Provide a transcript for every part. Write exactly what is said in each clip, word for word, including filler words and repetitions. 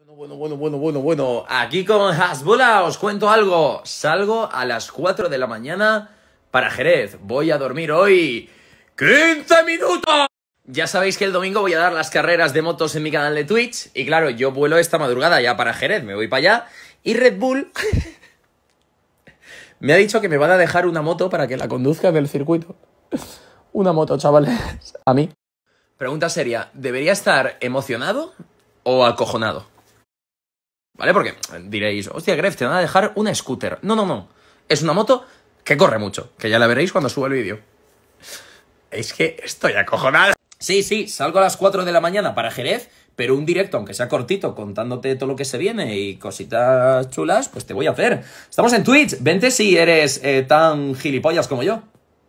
Bueno, bueno, bueno, bueno, bueno. Aquí con Hasbula os cuento algo. Salgo a las cuatro de la mañana para Jerez. Voy a dormir hoy quince minutos. Ya sabéis que el domingo voy a dar las carreras de motos en mi canal de Twitch. Y claro, yo vuelo esta madrugada ya para Jerez. Me voy para allá. Y Red Bull me ha dicho que me van a dejar una moto para que la conduzca del circuito. Una moto, chavales. A mí. Pregunta seria. ¿Debería estar emocionado o acojonado? ¿Vale? Porque diréis, hostia, Gref, te van a dejar una scooter. No, no, no. Es una moto que corre mucho. Que ya la veréis cuando suba el vídeo. Es que estoy acojonado. Sí, sí, salgo a las cuatro de la mañana para Jerez, pero un directo, aunque sea cortito, contándote todo lo que se viene y cositas chulas, pues te voy a hacer. Estamos en Twitch. Vente si eres eh, tan gilipollas como yo.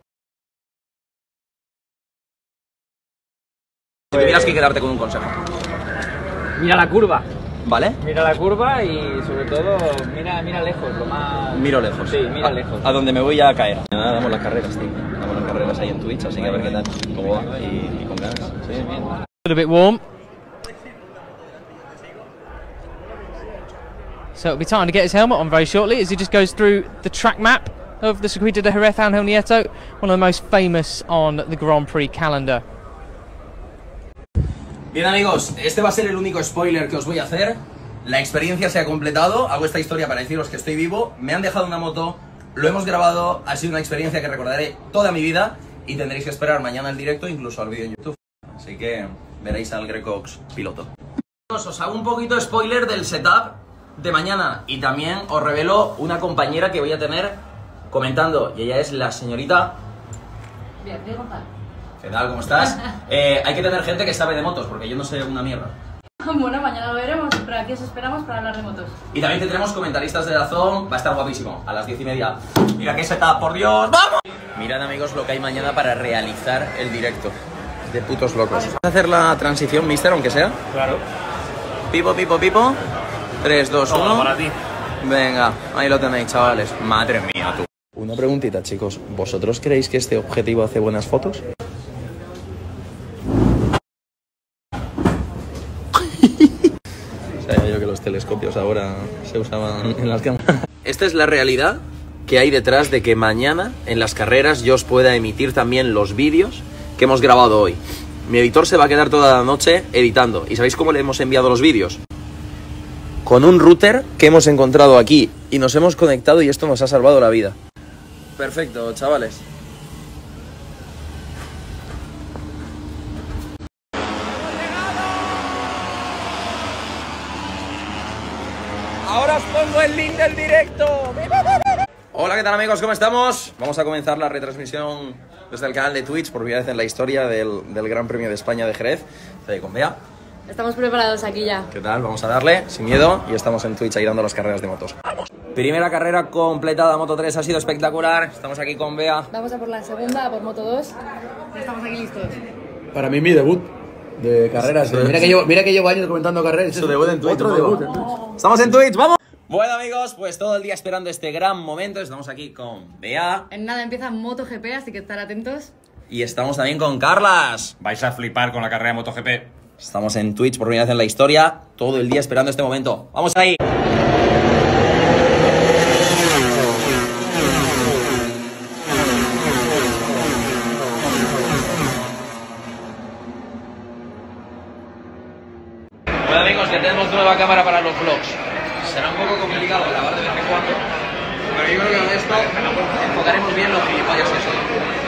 Si tuvieras que quedarte con un consejo. Mira la curva. ¿Vale? Mira la curva y sobre todo mira, mira lejos, lo más... Miro lejos. Sí, mira a, lejos. A donde me voy a caer. Nada, damos las carreras, tío. Damos las carreras ahí en Twitch, así que a ver qué tal, cómo va y, y con ganas. Sí, bien. A little bit warm. So it'll be time to get his helmet on very shortly as he just goes through the track map of the Circuito de Jerez Ángel Nieto, one of the most famous on the Grand Prix calendar. Bien, amigos, este va a ser el único spoiler que os voy a hacer. La experiencia se ha completado. Hago esta historia para deciros que estoy vivo. Me han dejado una moto, lo hemos grabado. Ha sido una experiencia que recordaré toda mi vida. Y tendréis que esperar mañana el directo, incluso al vídeo en YouTube. Así que veréis al Grecox piloto. Os hago un poquito de spoiler del setup de mañana. Y también os revelo una compañera que voy a tener comentando. Y ella es la señorita... Bien, Diego tal. ¿Qué tal? ¿Cómo estás? Eh, hay que tener gente que sabe de motos, porque yo no sé una mierda. Bueno, mañana lo veremos, pero aquí os esperamos para hablar de motos. Y también tendremos comentaristas de Dazón, va a estar guapísimo, a las diez y media. Mira qué setup, por Dios, ¡vamos! Mirad, amigos, lo que hay mañana para realizar el directo. De putos locos. ¿Vas a hacer la transición, mister, aunque sea? Claro. Pipo, pipo, pipo. tres, dos, uno. Para ti. Venga, ahí lo tenéis, chavales. Madre mía, tú. Una preguntita, chicos. ¿Vosotros creéis que este objetivo hace buenas fotos? Yo que los telescopios ahora se usaban en las cámaras. Esta es la realidad que hay detrás de que mañana en las carreras yo os pueda emitir también los vídeos que hemos grabado hoy. Mi editor se va a quedar toda la noche editando. ¿Y sabéis cómo le hemos enviado los vídeos? Con un router que hemos encontrado aquí y nos hemos conectado y esto nos ha salvado la vida. Perfecto, chavales. Ahora os pongo el link del directo. Hola, ¿qué tal, amigos? ¿Cómo estamos? Vamos a comenzar la retransmisión desde el canal de Twitch por primera vez en la historia del, del Gran Premio de España de Jerez. Estoy con Bea. Estamos preparados aquí ya. ¿Qué tal? Vamos a darle, sin miedo, y estamos en Twitch ahí dando las carreras de motos. Primera carrera completada, Moto tres, ha sido espectacular. Estamos aquí con Bea. Vamos a por la segunda, a por Moto dos. Ya estamos aquí listos. Para mí mi debut de carreras. Sí, mira, sí. que llevo, mira que llevo años comentando carreras. Su debut en Twitch. Otro ¿no? debut en Twitch. Estamos en Twitch, ¡vamos! Bueno, amigos, pues todo el día esperando este gran momento. Estamos aquí con Bea. En nada empieza MotoGP, así que estar atentos. Y estamos también con Carlas. Vais a flipar con la carrera de MotoGP. Estamos en Twitch por primera vez en la historia. Todo el día esperando este momento. ¡Vamos ahí! Bueno, amigos, ya tenemos nueva cámara para los vlogs. Será un poco complicado grabar de vez en cuando, pero yo creo que con esto enfocaremos bien los gilipollas que son.